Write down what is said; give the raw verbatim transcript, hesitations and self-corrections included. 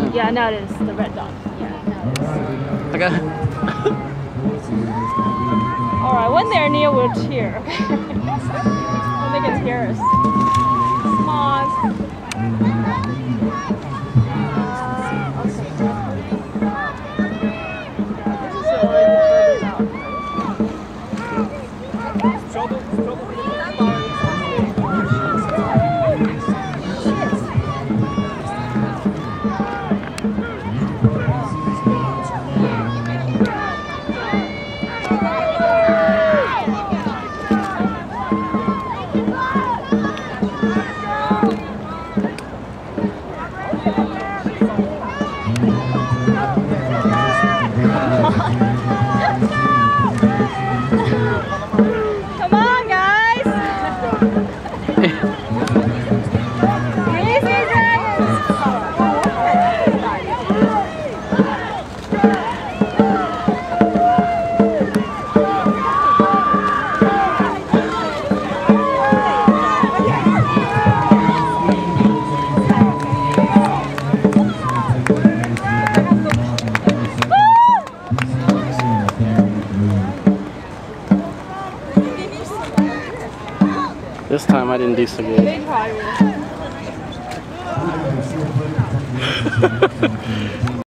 Yeah, now it is the red dot. Yeah, now it is. Okay. Alright, when they're near, we'll cheer. When they can hear us. Come on. Come on, guys! Easy, dragons! This time I didn't do so good. They probably will.